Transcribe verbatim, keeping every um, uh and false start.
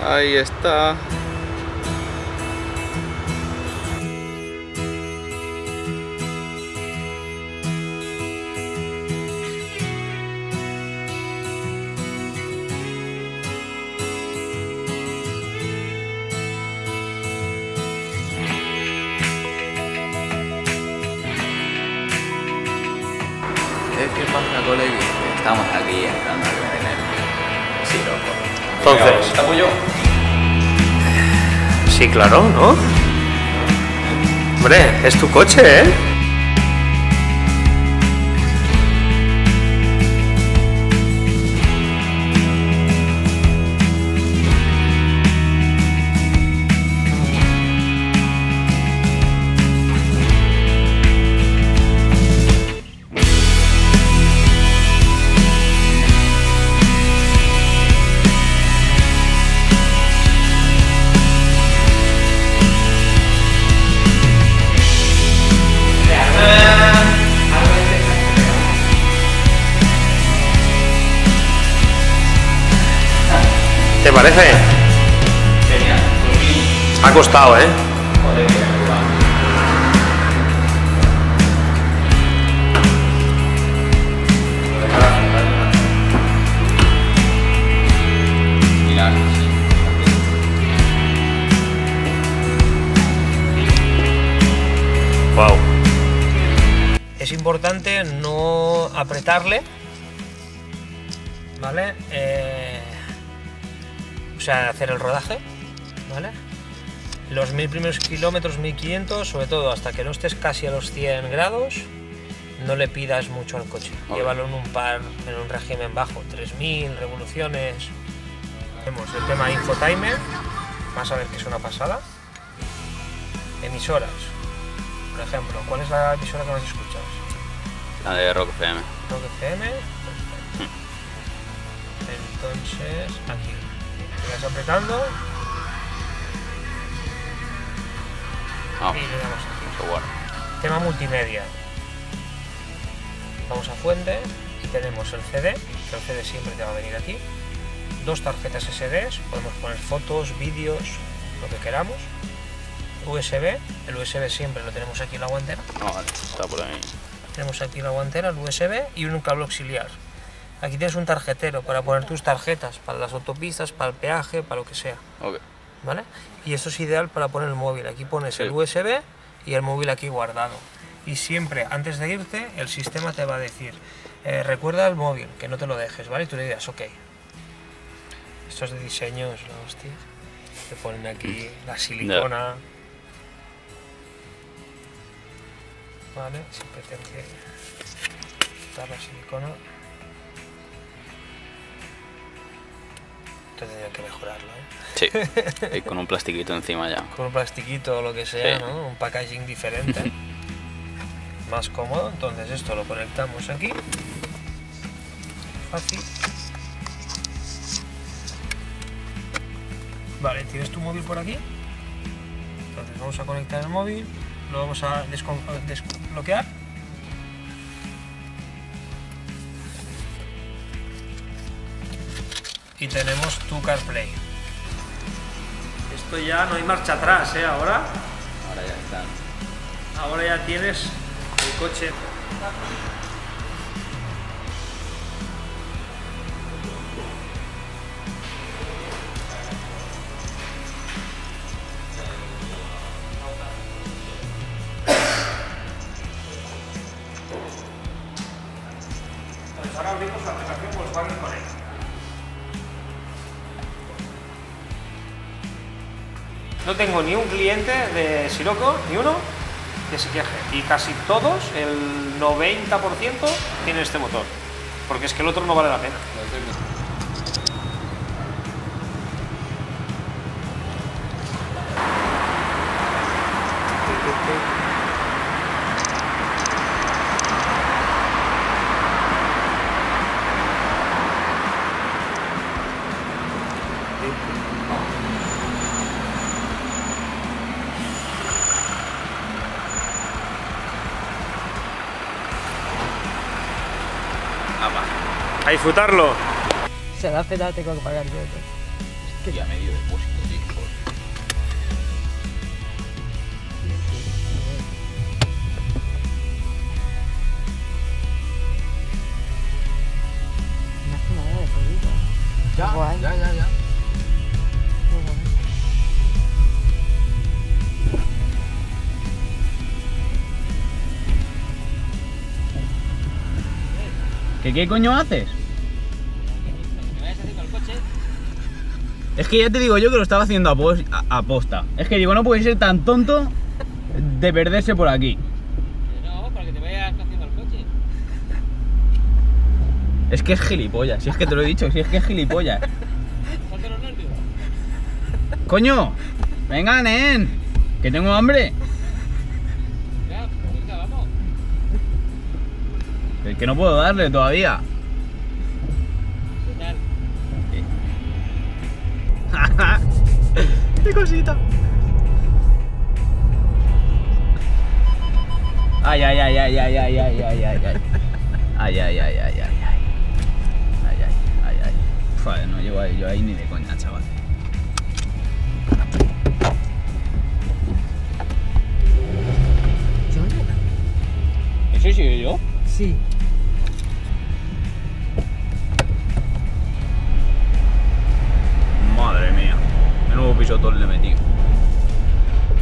Ahí está. ¿Qué pasa, colegui? Estamos aquí entrando a ver en el Siroco. Entonces, ¿Está yo? sí, claro, ¿no? Hombre, es tu coche, ¿eh? ¿Te parece? Genial. Ha costado, ¿eh? Joder, qué arriba. Mira. Wow. Es importante no apretarle, ¿vale? Eh, o sea, hacer el rodaje, ¿vale? Los mil primeros kilómetros, mil quinientos, sobre todo hasta que no estés casi a los cien grados, no le pidas mucho al coche. Okay. Llévalo en un par, en un régimen bajo, tres mil revoluciones. Tenemos el tema infotimer, vas a ver que es una pasada. Emisoras, por ejemplo, ¿cuál es la emisora que más escuchas? La de Rock F M. Rock F M, perfecto. Entonces, aquí, te vas apretando Ah, y le damos aquí. software. Tema multimedia. Vamos a fuente y tenemos el C D, que el C D siempre te va a venir aquí. Dos tarjetas S Ds, podemos poner fotos, vídeos, lo que queramos. U S B, el U S B siempre lo tenemos aquí en la guantera. No, vale, está por ahí. Tenemos aquí la guantera, el U S B y un cable auxiliar. Aquí tienes un tarjetero para poner tus tarjetas, para las autopistas, para el peaje, para lo que sea. Ok. ¿Vale? Y esto es ideal para poner el móvil. Aquí pones Sí. el U S B y el móvil aquí guardado. Y siempre, antes de irte, el sistema te va a decir, eh, recuerda el móvil, que no te lo dejes, ¿vale? Y tú le dirás, ok. Estos de diseño es la hostia. Te ponen aquí la silicona. Vale, siempre tengo que quitar la silicona. Esto tendría que mejorarlo, ¿eh? Sí. Y con un plastiquito encima ya. Con un plastiquito o lo que sea, Sí. ¿no? Un packaging diferente. Más cómodo. Entonces esto lo conectamos aquí. Fácil. Vale, ¿tienes tu móvil por aquí? Entonces vamos a conectar el móvil. Lo vamos a descon- desbloquear. Y tenemos tu CarPlay. Esto ya no hay marcha atrás, ¿eh? Ahora, Ahora ya están. ahora ya tienes el coche. Entonces ahora abrimos la aplicación Volkswagen Connect. No tengo ni un cliente de Siroco, ni uno, que se queje. Y casi todos, el noventa por ciento, tienen este motor. Porque es que el otro no vale la pena. A disfrutarlo. Se da pena, tengo que pagar yo. ¿No? Y a medio depósito, tío. No hace nada de ruido. Ya, Guay. ya, ya, ya. ¿Qué, ¿Qué coño haces? Es que ya te digo yo que lo estaba haciendo a, pos- a, a posta. Es que digo, no puede ser tan tonto de perderse por aquí. No, para que te vayas haciendo el coche. Es que es gilipollas, si es que te lo he dicho, si es que es gilipollas. Salte los nervios. ¡Coño! ¡Venga, nen! ¡Que tengo hambre! Ya, pues venga, vamos. Es que no puedo darle todavía. ¿Qué tal? ¡Qué cosita! Ay, ay, ay, ay, ay, ay, ay, ay, ay, ay. Ay, ay, ay, ay, ay, ay. Ay, ay, ay, ay. Joder, no llego ahí, yo ahí ni de coña, chaval. ¿Yo? ¿Eso soy yo? Sí.